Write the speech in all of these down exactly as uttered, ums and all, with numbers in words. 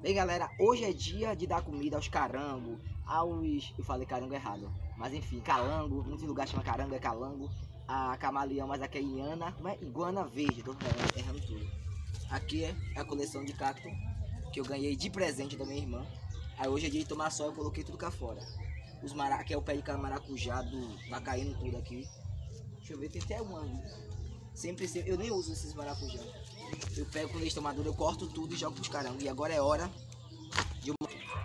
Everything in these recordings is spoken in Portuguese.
Bem, galera, hoje é dia de dar comida aos carangos, aos... eu falei carango errado, mas enfim, calango, muitos lugares chamam carango, é calango, a camaleão, mas aqui é iana, como é? Iguana verde, tô errando, errando tudo. Aqui é a coleção de cacto que eu ganhei de presente da minha irmã. Aí hoje é dia de tomar sol, eu coloquei tudo cá fora. Os mara... Aqui é o pé de maracujá, do... tá caindo tudo aqui. Deixa eu ver, tem até um ali. Sempre, sempre, eu nem uso esses maracujá. Eu pego quando eles estão maduros, eu corto tudo e jogo pros carangos. E agora é hora de eu...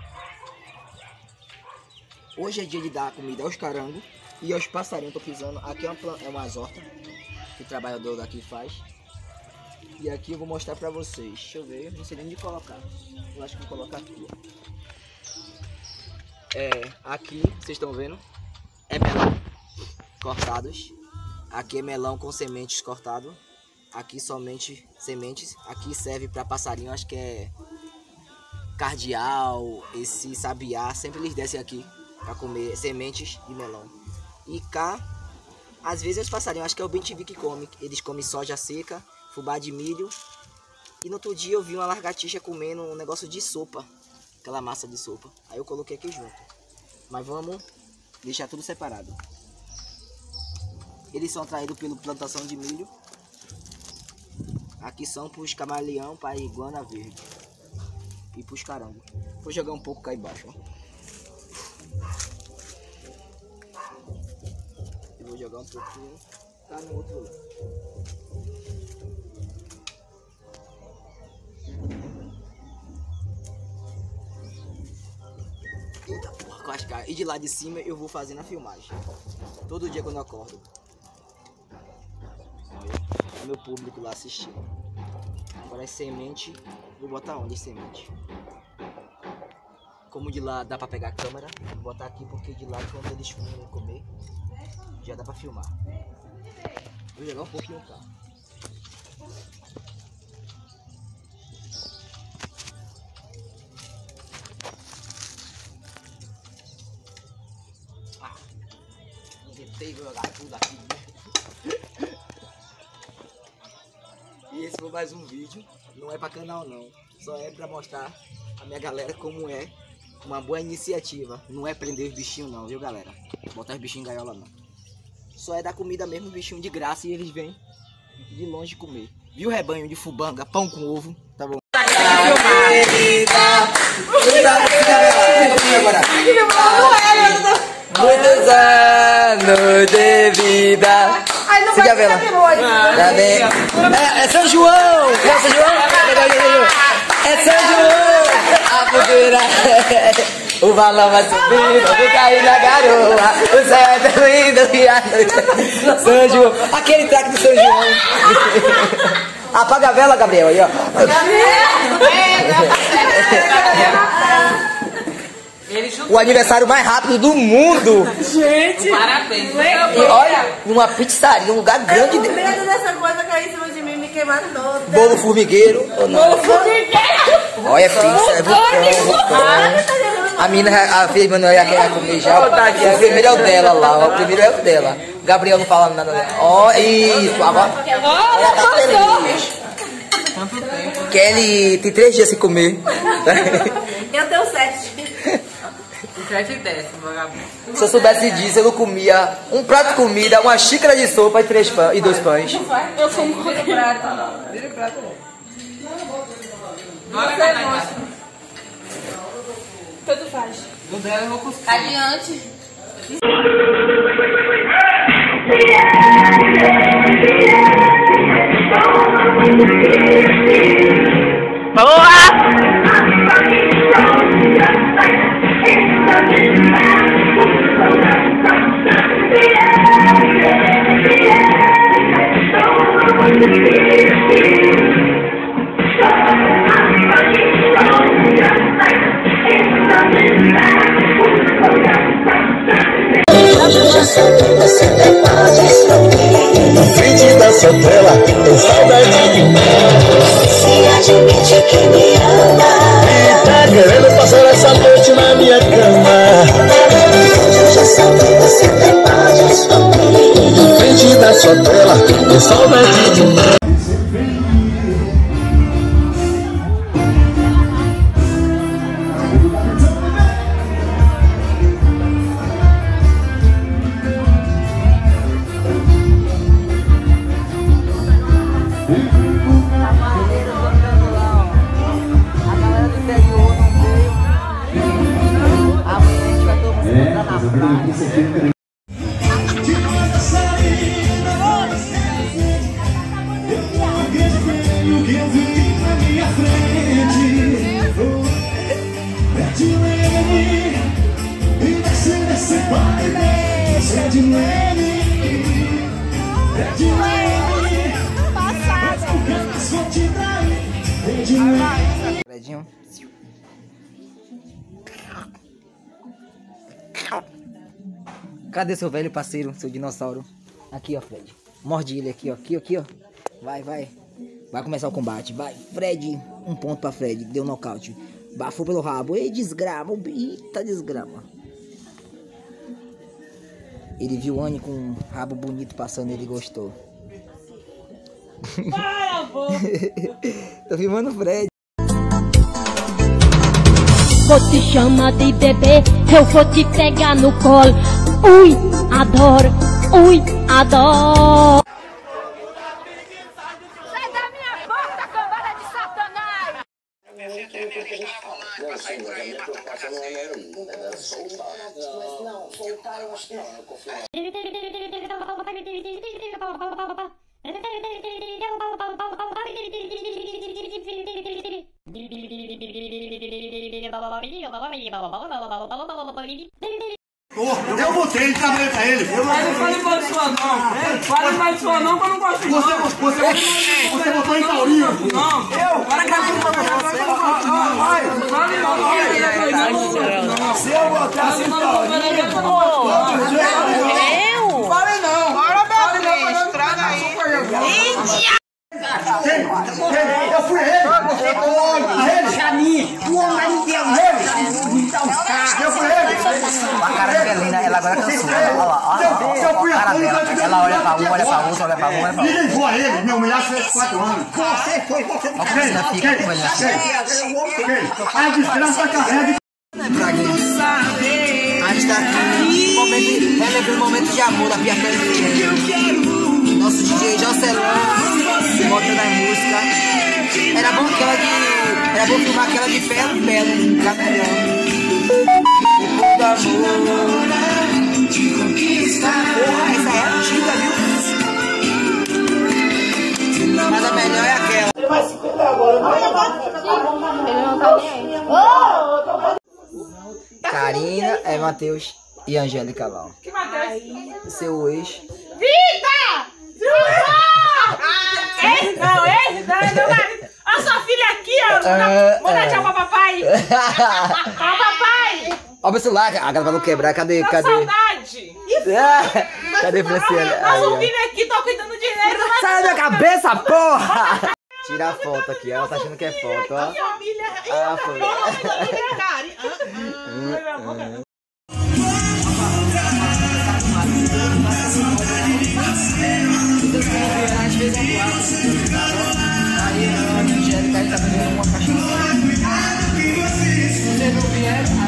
Hoje é dia de dar comida aos carangos e aos passarinhos. Tô pisando. Aqui é uma, é uma horta que o trabalhador daqui faz. E aqui eu vou mostrar pra vocês. Deixa eu ver, não sei nem onde colocar. Eu acho que vou colocar aqui, ó. É, aqui, vocês estão vendo? É melão cortados. Aqui é melão com sementes cortado. Aqui somente sementes. Aqui serve para passarinho, acho que é cardeal, esse sabiá. Sempre eles descem aqui para comer sementes de melão. E cá, às vezes os passarinhos, acho que é o bem-te-vi que come. Eles comem soja seca, fubá de milho. E no outro dia eu vi uma lagartixa comendo um negócio de sopa. Aquela massa de sopa. Aí eu coloquei aqui junto. Mas vamos deixar tudo separado. Eles são atraídos pela plantação de milho. Aqui são para os camaleão, para a iguana verde. E para os carangos. Vou jogar um pouco cá embaixo. Ó. Eu vou jogar um pouquinho. Tá no outro lado. Eita porra, quase cai. E de lá de cima eu vou fazendo a filmagem. Todo dia quando eu acordo. É meu público lá assistindo. Agora é semente. Vou botar onde semente? Como de lá dá pra pegar a câmera, vou botar aqui porque de lá quando eles forem comer, já dá pra filmar. Vou jogar um pouquinho cá. Ah, inventei jogar tudo aqui. E esse foi mais um vídeo, não é para canal não, só é para mostrar a minha galera como é uma boa iniciativa. Não é prender os bichinhos não, viu galera? Botar os bichinhos em gaiola não. Só é dar comida mesmo, bichinho de graça, e eles vêm de longe comer. Viu rebanho de fubanga, pão com ovo, tá bom? Muitos anos de vida. Ai, não Você vai quer ver lá? Já vem. É, é São João! É São João? É São João! A futura. O balão vai subir, eu vou cair na garoa. O céu é tão lindo e a noite. São João. Aquele traque do São João. Apaga a vela, Gabriel, aí, ó. O aniversário mais rápido do mundo. Gente, parabéns. E olha, numa pizzaria, um lugar grande. Eu com medo dessa coisa cair em cima de mim e me queimar toda. Bolo formigueiro. Bolo formigueiro. Olha, pizza, é vulcão, vulcão. A mina, a filha Manuel já quer comer já. O primeiro é o dela lá, o primeiro é o dela. Gabriel não fala nada dela. Ó, isso, agora. Ela tá feliz. Kelly tem três dias sem comer. Eu tenho sete. Sete e décimo, vagabundo. Se eu soubesse disso, eu não comia um prato de comida, uma xícara de sopa e, três pães, e dois pães. Eu como com prato. Vira prato. Tanto faz. No dela eu vou cuscar. Adiante. Na frente da sua tela tem saudade de mim. Se admite que me ama E tá querendo passar essa noite na minha cama. Eu já sabia, você até pode sumir. Na frente da sua tela tem saudade de mim. Fredinho. Cadê seu velho parceiro, seu dinossauro? Aqui, ó, Fred. Morde ele aqui, ó. Aqui, aqui, ó. Vai, vai. Vai começar o combate. Vai, Fred. Um ponto pra Fred. Deu nocaute. Bafou pelo rabo. Ei, desgrama. Eita, desgrama. Ele viu o Anny com um rabo bonito passando e ele gostou. Vai, avô! Tô filmando o Fred. Vou te chamar de bebê, eu vou te pegar no colo. Ui, adoro, ui, adoro. Sai da minha porta, cambada de satanás! Eu botei de trabalho pra ele. Mas não fale mal de sua não. Fale mais de sua não, que eu não gosto de Você, você, você botou em Taurinho. não. Eu? Para que eu não Se eu botasse em Taurinho, eu não gosto. Eu? Fale não. Bora, bebê. Traga aí. Eu fui ele. Você foi ele. Caminho. O homem deu ele. Eu fui ele. A cara de Belina, ela agora cansou. Olha lá, olha a cara dela. Ela olha pra um, olha pra outro, olha pra um, olha pra outro. Ninguém voa ele. Meu mulher fez quatro anos. Você foi. Olha como ela fica com ele assim. A desgraça carrega. A gente tá aqui, momento, relembrando um momento de amor da Pia Cana. Nosso D J Jocelyn, botando a música. Era bom aquela de. Era bom filmar aquela de pé no pé, no caminhão. E por do amor. Porra, essa é antiga, viu? Mas a melhor é aquela. Ele não tá nem aí. Karina, é Matheus e Angélica lá. Que Matheus? Seu ex. Vida! Ei, não, ei, não, é meu marido. Olha sua filha aqui, ó. Vou dar tchau pra papai. Tchau, papai. Olha meu celular, a galera vai não quebrar. Cadê? Tô Cadê? saudade. Cadê Franciele? Nosso filho aqui, tô cuidando direito. Sai da minha cabeça, porra! Tira a foto aqui, ela tá achando que é foto, ó. Família. Ah, foi. Aí a Angélica tá bebendo uma caixinha. Vocês não vieram?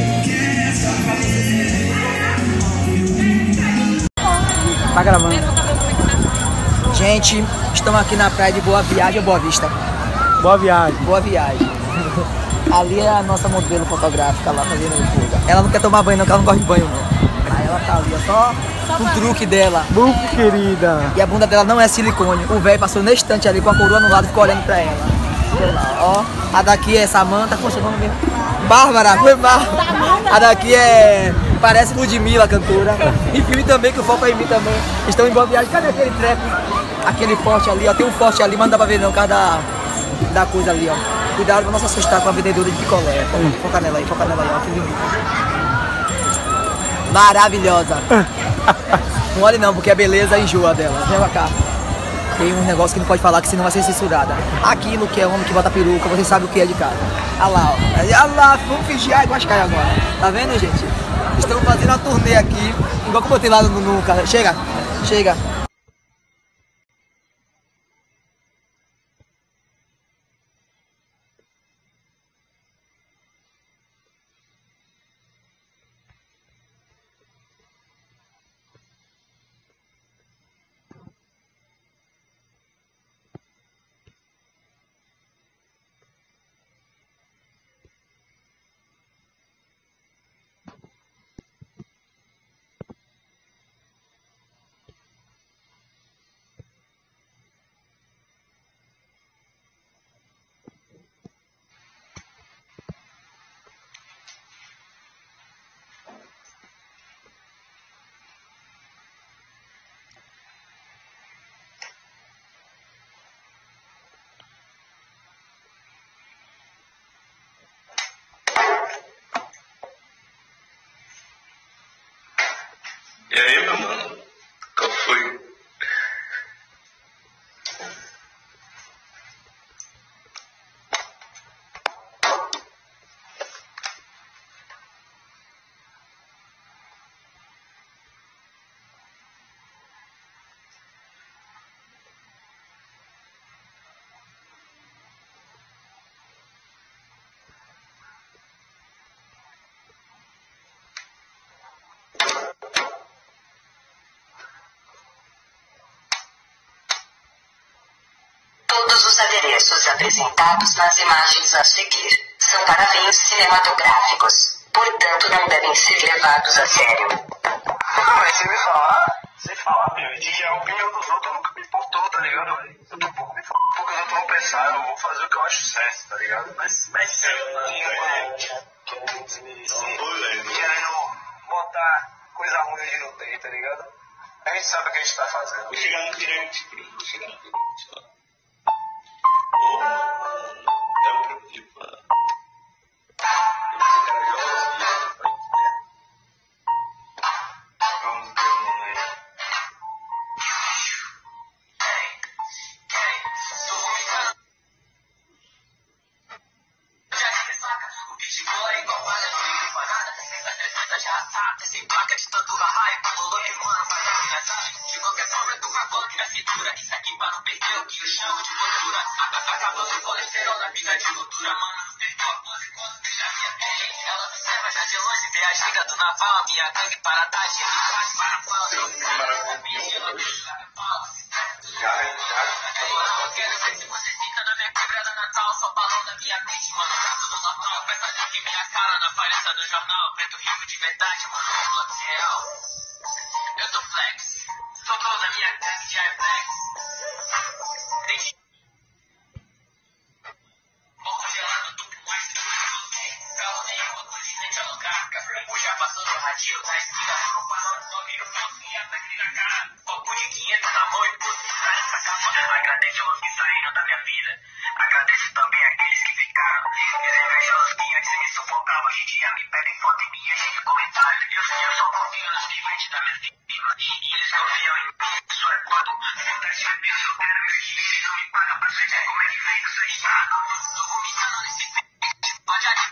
Tá gravando. Gente, estamos aqui na praia de Boa Viagem ou Boa Vista? Boa viagem. Boa Viagem. Ali é a nossa modelo fotográfica lá fazendo yoga. Ela não quer tomar banho não, porque ela não gosta de banho não. Aí ela tá ali, ó, só o truque dela. Muito querida. E a bunda dela não é silicone. O velho passou na estante ali com a coroa no lado e ficou olhando pra ela. Olha lá, ó. A daqui é Samanta, qual é o seu nome mesmo? Bárbara, foi Bárbara. A daqui é... Parece Ludmilla, cantora. E filme também, que o foco é em mim também. Estão em Boa Viagem. Cadê aquele treco? Aquele forte ali, ó. Tem um forte ali, mas não dá pra ver não, por causa da, da coisa ali, ó. Cuidado pra não se assustar com a vendedora de picolé. Hum. Foca nela aí, foca nela aí, ó. Que lindo. Maravilhosa. Não olhe não, porque a beleza enjoa dela. Vem pra cá. Tem um negócio que não pode falar, que senão vai ser censurada. Aquilo que é homem que bota peruca, você sabe o que é de casa. Olha lá, ó. Olha lá, vamos fingir a Guascaia agora. Tá vendo, gente? Estamos fazendo uma turnê aqui, igual que eu botei lá no, no, no... Chega, chega. E aí, meu mano? Qual foi? Todos os adereços apresentados nas imagens a seguir são para fins cinematográficos, portanto não devem ser levados a sério. Não, mas você me falar, você falar, meu, de a opinião dos outros nunca me importou, tá ligado, velho? Eu tô pouco me porque os outros vão pensar, eu vou fazer o que eu acho certo, tá ligado? Mas, mas eu não querendo desmerecer, querendo botar coisa ruim onde não tem, tá ligado? A gente sabe o que a gente tá fazendo. Vou chegar no direct, vou chegar no direct. É o problema. Vamos ver o nome aí. O beat boy é igual palha no livro, parada. Já sabe, sem placa de tanto raio. Falou que mano, vai dar engraçado. De qualquer forma, eu tô com a bola na cintura. Isso aqui para não perder o que eu chamo de postura. Acabando o colesterol na pista de gordura, mano. Não perdeu a pose quando deixa a minha pele. Ela observa já de longe, vê a giga do naval. Minha gangue para dar gelo e traz para pau. Eu fiz já, eu quero ver se você fica na minha quebrada natal. Só balão da minha mente, mano. Tá tudo normal. Peça de minha cara na paleta do jornal. Preto rico de verdade, mano. Flux real. Eu tô flex. Sobrou da minha gangue de iFlex. Deixa. Já passou no radinho, tá esquina, falando, só vira o foto e ataque na cara. Copo de quinhentos na mão e puto, sai essa capa. Agradece aos que saíram da minha vida. Agradece também aqueles que ficaram. Invejosos que antes me sufocavam. Hoje em dia me pedem foto em minha gente comentário. Eu sei, eu só confio nos viventes da minha vítima. E eles confiam em mim. Isso é quando vontade de beber, eu quero meu time. Não me paga pra saber como é que vem do seu estado. Tô vomitando nesse peito. Pode aqui.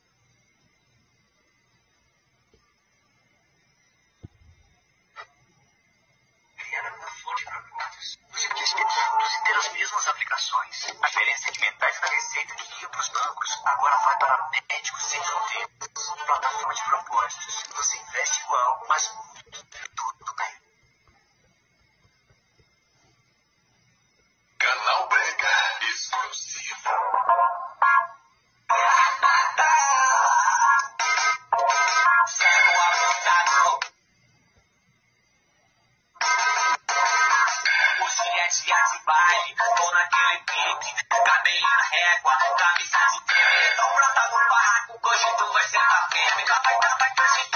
Dos mesmas aplicações. A diferença de metais na receita que ia para os bancos agora vai para médicos sem fronteiras. Plataforma de propósitos. Você investe igual, mas tudo bem. Canal Brega exclusivo. Sendo avançado. Os dias de baile, tô naquele pique, cabelo na régua, camisa de creme. Então brota no barraco, hoje tu vai sentar firme. Vai, vai, vai, vai, se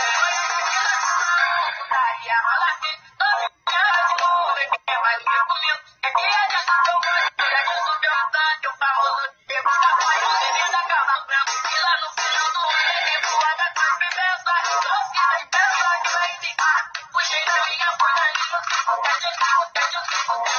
daí a mala aqui, todo dia de novo, é que é mais bonito. É que é de São Paulo, é que eu sou verdade, eu falo no tempo. A pai do menino da cama branca, e lá no final do ano, é voada, corpo e peça. Doce, aí peça, que vai ficar. O jeito eu ia por ali, eu fico, pede o carro, pede o carro.